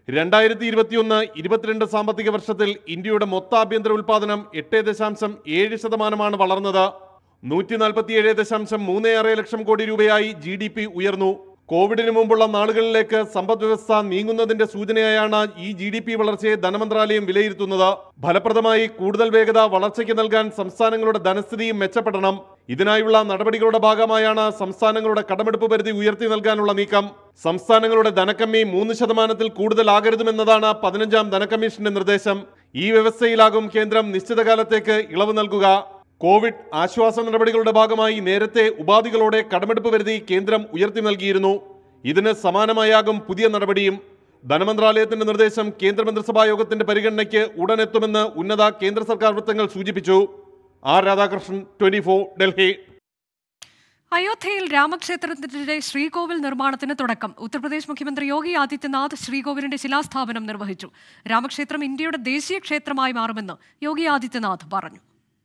രണ്ടായിരത്തി ഇരുപത്തിയൊന്ന് ഇരുപത്തിരണ്ട് സാമ്പത്തിക വർഷത്തിൽ ഇന്ത്യയുടെ മൊത്ത ആഭ്യന്തര ഉൽപാദനം എട്ട് ദശാംശം ഏഴ് ശതമാനമാണ് വളർന്നത്. നൂറ്റി നാൽപ്പത്തിയേഴ് ദശാംശം മൂന്ന് ആറ് ലക്ഷം കോടി രൂപയായി ജി ഡി പി ഉയർന്നു. കോവിഡിന് മുമ്പുള്ള നാളുകളിലേക്ക് സമ്പദ് വ്യവസ്ഥ നീങ്ങുന്നതിന്റെ സൂചനയായാണ് ഈ ജി ഡി പി വളർച്ചയെ ധനമന്ത്രാലയം വിലയിരുത്തുന്നത്. ഫലപ്രദമായി കൂടുതൽ വേഗത വളർച്ചയ്ക്ക് നൽകാൻ സംസ്ഥാനങ്ങളുടെ ധനസ്ഥിതിയും മെച്ചപ്പെടണം. ഇതിനായുള്ള നടപടികളുടെ ഭാഗമായാണ് സംസ്ഥാനങ്ങളുടെ കടമെടുപ്പ് പരിധി ഉയർത്തി നൽകാനുള്ള നീക്കം. സംസ്ഥാനങ്ങളുടെ ധനക്കമ്മി മൂന്ന് ശതമാനത്തിൽ കൂടുതലാകരുതുമെന്നതാണ് പതിനഞ്ചാം ധനക്കമ്മീഷന്റെ നിർദ്ദേശം. ഈ വ്യവസ്ഥയിലാകും കേന്ദ്രം നിശ്ചിത കാലത്തേക്ക് ഇളവ് നൽകുക. കോവിഡ് ആശ്വാസ നടപടികളുടെ ഭാഗമായി നേരത്തെ ഉപാധികളോടെ കടമെടുപ്പ് പരിധി കേന്ദ്രം ഉയർത്തി നൽകിയിരുന്നു. ഇതിന് സമാനമായാകും പുതിയ നടപടിയും. ധനമന്ത്രാലയത്തിന്റെ നിർദ്ദേശം കേന്ദ്രമന്ത്രിസഭാ യോഗത്തിന്റെ പരിഗണനയ്ക്ക് ഉടനെത്തുമെന്ന് ഉന്നത കേന്ദ്ര സർക്കാർ വൃത്തങ്ങൾ സൂചിപ്പിച്ചു. R Radhakrishnan, twenty four, Delhi. അയോധ്യയിൽ രാമക്ഷേത്രത്തിന്റെ ശ്രീകോവിൽ നിർമ്മാണത്തിന് തുടക്കം. ഉത്തർപ്രദേശ് മുഖ്യമന്ത്രി യോഗി ആദിത്യനാഥ് ശ്രീകോവിലിന്റെ ശിലാസ്ഥാപനം നിർവഹിച്ചു. രാമക്ഷേത്രം ഇന്ത്യയുടെ ദേശീയ ക്ഷേത്രമായി മാറുമെന്ന് യോഗി ആദിത്യനാഥ് പറഞ്ഞു.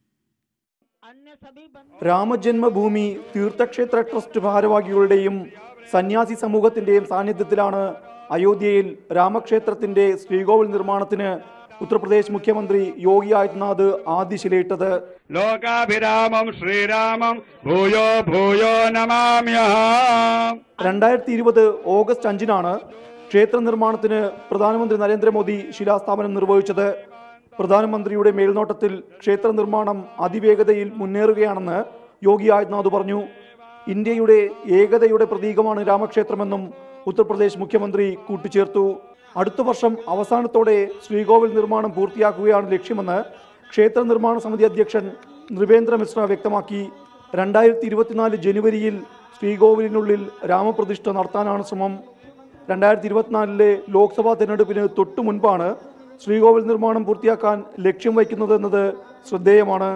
രാമജന്മഭൂമി തീർത്ഥക്ഷേത്ര ട്രസ്റ്റ് ഭാരവാഹികളുടെയും സന്യാസി സമൂഹത്തിന്റെയും സാന്നിധ്യത്തിലാണ് അയോധ്യയിൽ രാമക്ഷേത്രത്തിന്റെ ശ്രീകോവിൽ നിർമ്മാണത്തിന് ഉത്തർപ്രദേശ് മുഖ്യമന്ത്രി യോഗി ആദിത്യനാഥ് ആദ്യശിലയിട്ടത്. ലോകാഭിരാമം ശ്രീരാമം ഭൂയോ ഭൂയോ നമാമ്യഹം. രണ്ടായിരത്തി ഇരുപത് ഓഗസ്റ്റ് അഞ്ചിനാണ് ക്ഷേത്ര നിർമ്മാണത്തിന് പ്രധാനമന്ത്രി നരേന്ദ്രമോദി ശിലാസ്ഥാപനം നിർവഹിച്ചത്. പ്രധാനമന്ത്രിയുടെ മേൽനോട്ടത്തിൽ ക്ഷേത്ര നിർമ്മാണം അതിവേഗതയിൽ മുന്നേറുകയാണെന്ന് യോഗി ആദിത്യനാഥ് പറഞ്ഞു. ഇന്ത്യയുടെ ഏകതയുടെ പ്രതീകമാണ് രാമക്ഷേത്രമെന്നും ഉത്തർപ്രദേശ് മുഖ്യമന്ത്രി കൂട്ടിച്ചേർത്തു. അടുത്ത വർഷം അവസാനത്തോടെ ശ്രീകോവിൽ നിർമ്മാണം പൂർത്തിയാക്കുകയാണ് ലക്ഷ്യമെന്ന് ക്ഷേത്ര നിർമ്മാണ സമിതി അധ്യക്ഷൻ നൃപേന്ദ്ര മിശ്ര വ്യക്തമാക്കി. രണ്ടായിരത്തി ഇരുപത്തിനാല് ജനുവരിയിൽ ശ്രീകോവിലിനുള്ളിൽ രാമപ്രതിഷ്ഠ നടത്താനാണ് ശ്രമം. രണ്ടായിരത്തി ഇരുപത്തിനാലിലെ ലോക്സഭാ തെരഞ്ഞെടുപ്പിന് തൊട്ടു മുൻപാണ് ശ്രീകോവിൽ നിർമ്മാണം പൂർത്തിയാക്കാൻ ലക്ഷ്യം വയ്ക്കുന്നതെന്നത് ശ്രദ്ധേയമാണ്.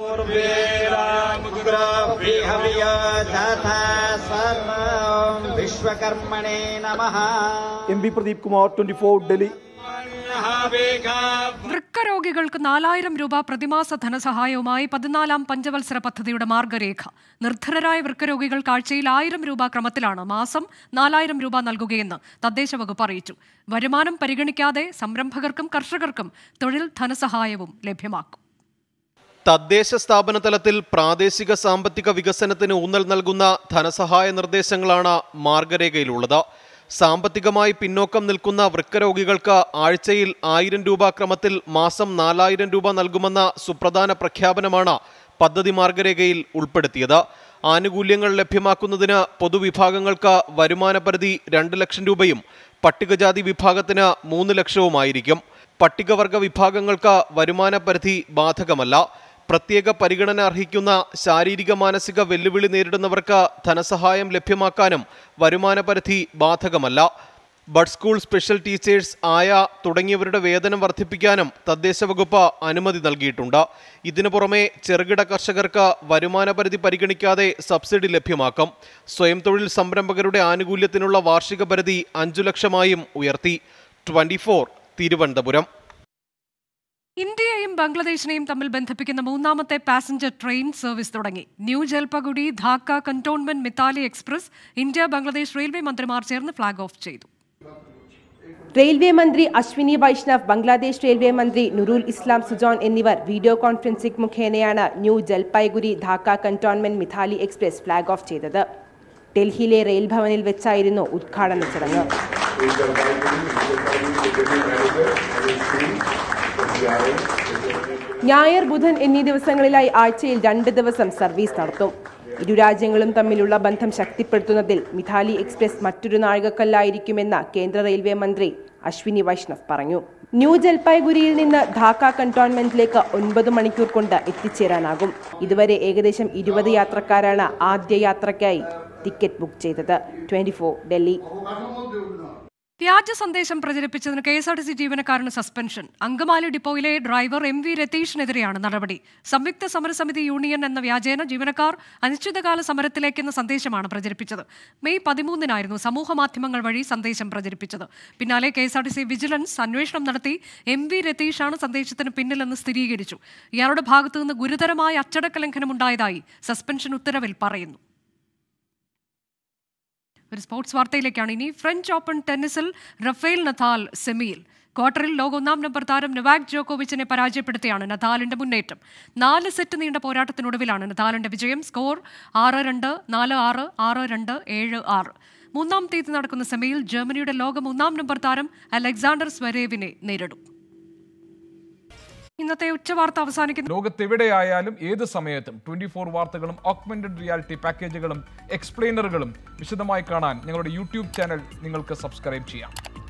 M P Pradeep Kumar, twenty four, Delhi. വൃക്കരോഗികൾക്ക് നാലായിരം രൂപ പ്രതിമാസ ധനസഹായവുമായി പതിനാലാം പഞ്ചവത്സര പദ്ധതിയുടെ മാർഗരേഖ. നിർധനരായ വൃക്കരോഗികൾക്ക് ആഴ്ചയിൽ ആയിരം രൂപ ക്രമത്തിലാണ് മാസം നാലായിരം രൂപ നൽകുകയെന്ന് തദ്ദേശ വകുപ്പ് അറിയിച്ചു. വരുമാനം പരിഗണിക്കാതെ സംരംഭകർക്കും കർഷകർക്കും തൊഴിൽ ധനസഹായവും ലഭ്യമാക്കും. തദ്ദേശ സ്ഥാപന തലത്തിൽ പ്രാദേശിക സാമ്പത്തിക വികസനത്തിന് ഊന്നൽ നൽകുന്ന ധനസഹായ നിർദ്ദേശങ്ങളാണ് മാർഗരേഖയിലുള്ളത്. സാമ്പത്തികമായി പിന്നോക്കം നിൽക്കുന്ന വൃക്കരോഗികൾക്ക് ആഴ്ചയിൽ ആയിരം രൂപ ക്രമത്തിൽ മാസം നാലായിരം രൂപ നൽകുമെന്ന സുപ്രധാന പ്രഖ്യാപനമാണ് പദ്ധതി മാർഗരേഖയിൽ ഉൾപ്പെടുത്തിയത്. ആനുകൂല്യങ്ങൾ ലഭ്യമാക്കുന്നതിന് പൊതുവിഭാഗങ്ങൾക്ക് വരുമാന പരിധി രണ്ട് ലക്ഷം രൂപയും പട്ടികജാതി വിഭാഗത്തിന് മൂന്ന് ലക്ഷവുമായിരിക്കും. പട്ടികവർഗ വിഭാഗങ്ങൾക്ക് വരുമാന പരിധി ബാധകമല്ല. പ്രത്യേക പരിഗണന അർഹിക്കുന്ന ശാരീരിക മാനസിക വെല്ലുവിളി നേരിടുന്നവർക്ക് ധനസഹായം ലഭ്യമാക്കാനും വരുമാന പരിധി ബാധകമല്ല. ബഡ് സ്കൂൾ സ്പെഷ്യൽ ടീച്ചേഴ്സ്, ആയ തുടങ്ങിയവരുടെ വേതനം വർദ്ധിപ്പിക്കാനും തദ്ദേശ വകുപ്പ് അനുമതി നൽകിയിട്ടുണ്ട്. ഇതിനു പുറമെ ചെറുകിട കർഷകർക്ക് വരുമാന പരിധി പരിഗണിക്കാതെ സബ്സിഡി ലഭ്യമാക്കും. സ്വയം തൊഴിൽ സംരംഭകരുടെ ആനുകൂല്യത്തിനുള്ള വാർഷിക പരിധി അഞ്ചു ലക്ഷമായും ഉയർത്തി. Twenty four, Thiruvananthapuram. ഇന്ത്യയെയും ബംഗ്ലാദേശിനെയും തമ്മിൽ ബന്ധിപ്പിക്കുന്ന മൂന്നാമത്തെ പാസഞ്ചർ ട്രെയിൻ സർവീസ് തുടങ്ങി. New Jalpaiguri Dhaka cantonment Mitali express India Bangladesh railway മന്ത്രിമാർ ചേർന്ന് ഫ്ളാഗ് ഓഫ് ചെയ്തു. റെയിൽവേ മന്ത്രി അശ്വിനി വൈഷ്ണവ്, ബംഗ്ലാദേശ് റെയിൽവേ മന്ത്രി നുറുൽ ഇസ്ലാം സുജോൺ എന്നിവർ വീഡിയോ കോൺഫറൻസിംഗ് മുഖേനയാണ് new Jalpaiguri Dhaka cantonment Mitali express flag off ചെയ്തത്. ഡൽഹിയിലെ റെയിൽ ഭവനിൽ വെച്ചായിരുന്നു ഉദ്ഘാടന ചടങ്ങ്. ഞായർ, ബുധൻ എന്നീ ദിവസങ്ങളിലായി ആഴ്ചയിൽ രണ്ട് ദിവസം സർവീസ് നടത്തും. ഇരു രാജ്യങ്ങളും തമ്മിലുള്ള ബന്ധം ശക്തിപ്പെടുത്തുന്നതിൽ മിതാലി എക്സ്പ്രസ് മറ്റൊരു നാഴികക്കല്ലായിരിക്കുമെന്ന് കേന്ദ്ര റെയിൽവേ മന്ത്രി അശ്വിനി വൈഷ്ണവ് പറഞ്ഞു. ന്യൂ ജൽപായ്ഗുരിയിൽ നിന്ന് ധാക്ക കന്റോൺമെന്റിലേക്ക് ഒൻപത് മണിക്കൂർ കൊണ്ട് എത്തിച്ചേരാനാകും. ഇതുവരെ ഏകദേശം ഇരുപത് യാത്രക്കാരാണ് ആദ്യ യാത്രയ്ക്കായി ടിക്കറ്റ് ബുക്ക് ചെയ്തത്. Twenty four, Delhi. വ്യാജ സന്ദേശം പ്രചരിപ്പിച്ചതിന് K S R T C ജീവനക്കാരന് സസ്പെൻഷൻ. അങ്കമാലി ഡിപ്പോയിലെ ഡ്രൈവർ എം വി രതീഷിനെതിരെയാണ് നടപടി. സംയുക്ത സമരസമിതി യൂണിയൻ എന്ന വ്യാജേന ജീവനക്കാർ അനിശ്ചിതകാല സമരത്തിലേക്കെന്ന സന്ദേശമാണ് പ്രചരിപ്പിച്ചത്. മെയ് പതിമൂന്നിനായിരുന്നു സമൂഹ മാധ്യമങ്ങൾ വഴി സന്ദേശം പ്രചരിപ്പിച്ചത്. പിന്നാലെ K S R T C vigilance അന്വേഷണം നടത്തി എം വി രതീഷാണ് സന്ദേശത്തിന് പിന്നിലെന്ന് സ്ഥിരീകരിച്ചു. ഇയാളുടെ ഭാഗത്തുനിന്ന് ഗുരുതരമായ അച്ചടക്ക ലംഘനമുണ്ടായതായി സസ്പെൻഷൻ ഉത്തരവിൽ പറയുന്നു. ഒരു സ്പോർട്സ് വാർത്തയിലേക്കാണ് ഇനി. ഫ്രഞ്ച് ഓപ്പൺ ടെന്നീസിൽ റഫേൽ നദാൽ സെമിയിൽ. ക്വാർട്ടറിൽ ലോക ഒന്നാം നമ്പർ താരം നൊവാക് ജോക്കോവിച്ചിനെ പരാജയപ്പെടുത്തിയാണ് നദാലിന്റെ മുന്നേറ്റം. നാല് സെറ്റ് നീണ്ട പോരാട്ടത്തിനൊടുവിലാണ് നദാലിന്റെ വിജയം. സ്കോർ ആറ് രണ്ട്, നാല് ആറ്, ആറ് രണ്ട്, ഏഴ് ആറ്. മൂന്നാം തീയതി നടക്കുന്ന സെമിയിൽ ജർമ്മനിയുടെ ലോകം ഒന്നാം നമ്പർ താരം അലക്സാണ്ടർ സ്വരേവിനെ നേരിടും. ഇന്നത്തെ ഉച്ചവാർത്ത അവസാനിക്കുന്നു. ലോകത്തെവിടെയായാലും ഏത് സമയത്തും ട്വന്റി ഫോർ വാർത്തകളും ഓഗ്മെന്റഡ് റിയാലിറ്റി പാക്കേജുകളും എക്സ്പ്ലെയിനറുകളും വിശദമായി കാണാൻ ഞങ്ങളുടെ യൂട്യൂബ് ചാനൽ നിങ്ങൾക്ക് സബ്സ്ക്രൈബ് ചെയ്യാം.